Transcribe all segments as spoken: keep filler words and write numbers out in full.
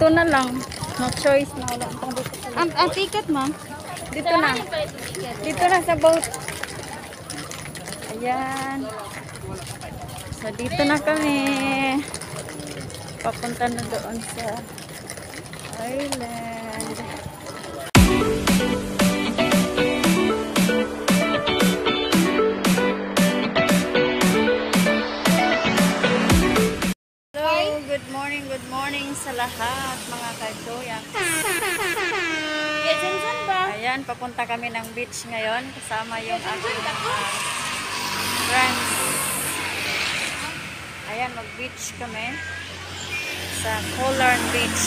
Dito na lang. No choice na wala. Ang, ang ticket, ma'am? Dito na. Dito na sa boat. Ayan. So, dito na kami. Papunta na doon sa island. Hello, good morning, good morning sa lahat mga kadoyak. Ayan, papunta kami ng beach ngayon kasama yung aking uh, friends. Ayan, mag-beach kami sa Colarn Beach.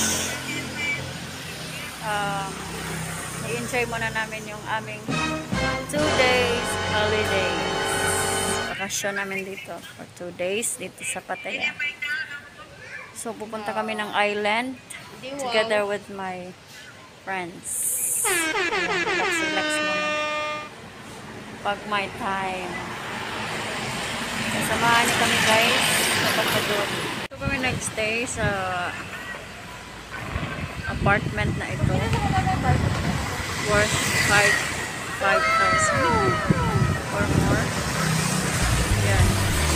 Um, i-enjoy muna namin yung aming two days holidays. Bakasyon namin dito for two days dito sa Pattaya. So, pupunta kami ng island together with my friends. Ayan, relax, relax muna. Pag my time. Samahan niyo kami guys. Papunta doon. Ito kami nag-stay sa apartment na ito. Worth five thousand or more. Yan.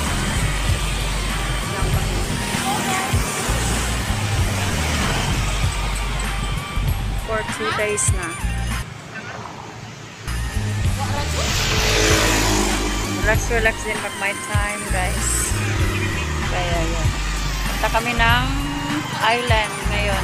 For two days na. Relax, relax din pag my time, guys. Kaya yan. Punta kami ng island ngayon.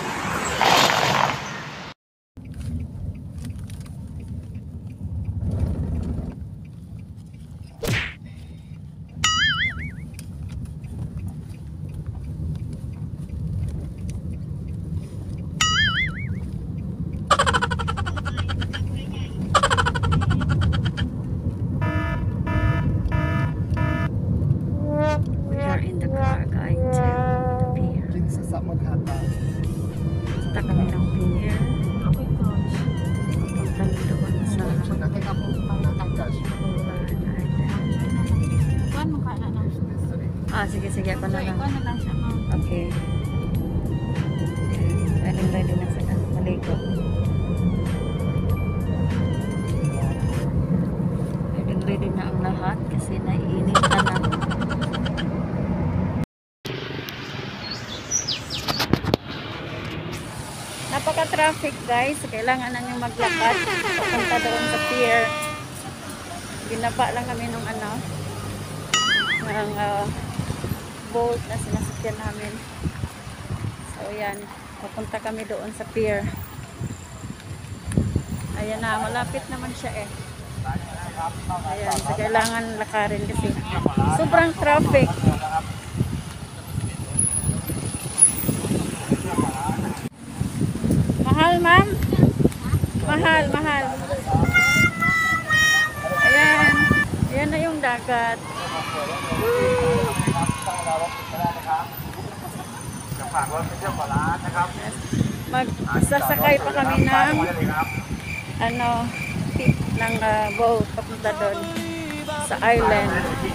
Punta kami ng pier. Punta doon sa ah, sige, sige. Ako na lang. Okay. Ready, ready na sila. Maligo. Ready, ready na ang lahat kasi naiinit na na. Napaka-traffic guys, kailangan na nyo maglakad papunta doon sa pier. Binaba lang kami nung ano ng uh, boat na sinasakyan namin. So yan, papunta kami doon sa pier. Ayan na, malapit naman siya eh. Ayan, so kailangan lakarin kasi sobrang traffic. Mahal, ma'am. Mahal, mahal. Ayan. Ayan na yung dagat. Magsasakay pa kami ng ano, tip ng uh, boat papunta doon sa island.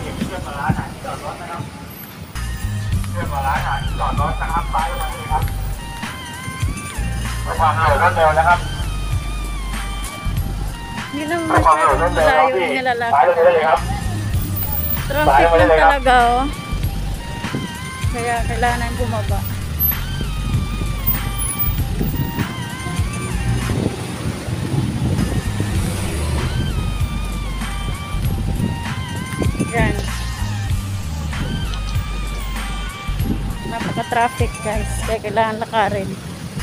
Hindi naman masyadong malayo yung nilalakad. Traffic lang talaga oh. Kaya kailangan bumaba. Yan. Napaka-traffic guys. Kaya kailangan lakarin.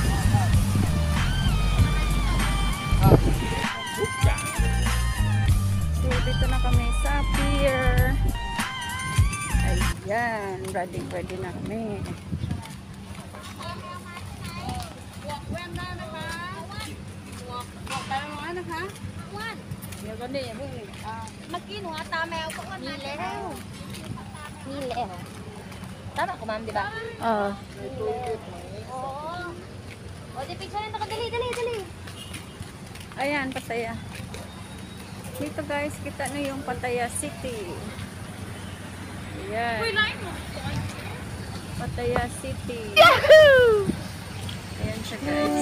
Dito na kami sa pier. Ayan, ready, ready na kami. Magkino nga tama ako pa Nilew. Nilew. Tama ko ma'am, di ba? Oo. Oo. O, di picture nito ka. Dali, dali, dali. Ayan, Pattaya. Dito guys, kita nyo yung Pattaya City. Ayan. Pattaya City. Yahoo! Ayan siya guys.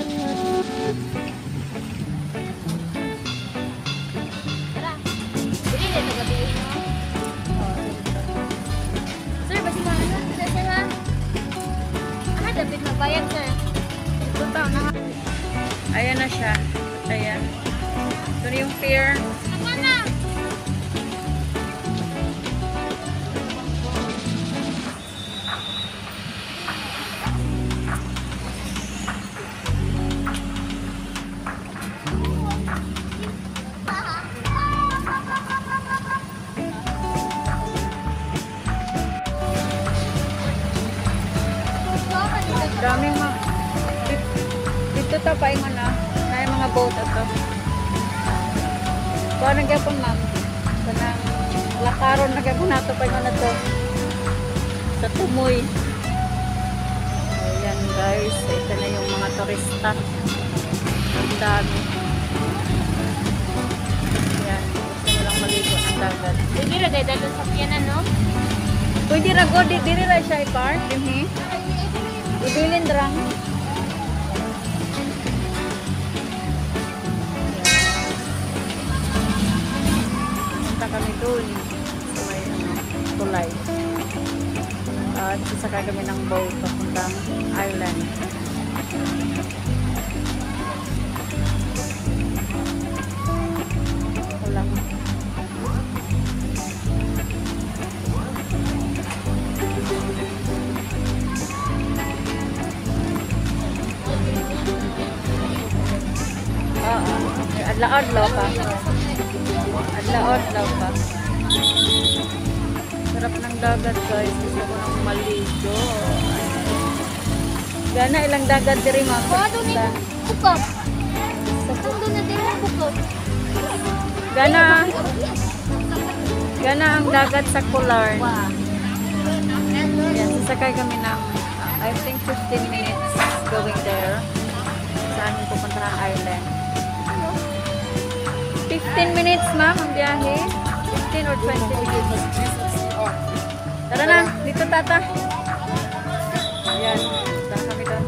Tara. Dili na tagabihin mo. Sir, basta na ano? Sir, sir ha? Ah, dapat magbayad sir. Ito tao na. Ayan na siya. Ayan. Ito na yung fare. Ano na? Daming mga... Dito, dito ta paingon na. May mga boat ato. Kuha na gyapon ma'am. Kanang lakaron na gyapon nato paingon na to. Sa Tumoy. Ayan guys. Ito na yung mga turista. Ang dami. Ayan. Gusto nilang maligo ng dagat. Hindi na dahil dahil sa piyanan, no? Pwede ra go. Di, diri ra siya i-park. Dinhi. Ibilin drang. Punta kami doon sa may ano, tulay. At sasakay kami ng boat papuntang island. Walang Oo. Adlaw-adlaw pa. Adlaw-adlaw pa. Sarap ng dagat guys. Gusto ko nang maligo. Gana ilang dagat diri mga O, doon punta. na bukop. Saan doon na din ang bukop? Gana. Gana ang dagat sa Kular. Yan, sasakay kami ng uh, I think fifteen minutes going there. Saan yung pupuntahan island. fifteen minutes ma'am ang biyahe. fifteen or twenty minutes. Tara na, dito tata. Ayan, tara kami doon.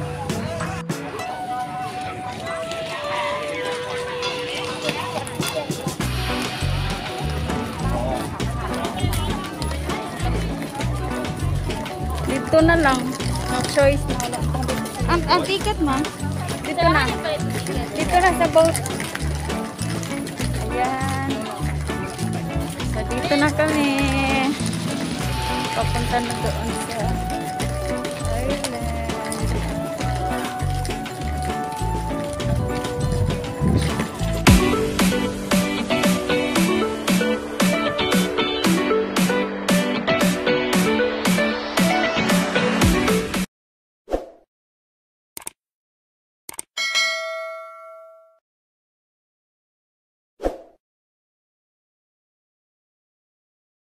Dito na lang. No choice na wala. Ang, ang ticket ma'am. Dito na. Dito na sa boat. Ayan. So, dito na kami. Papunta na doon sa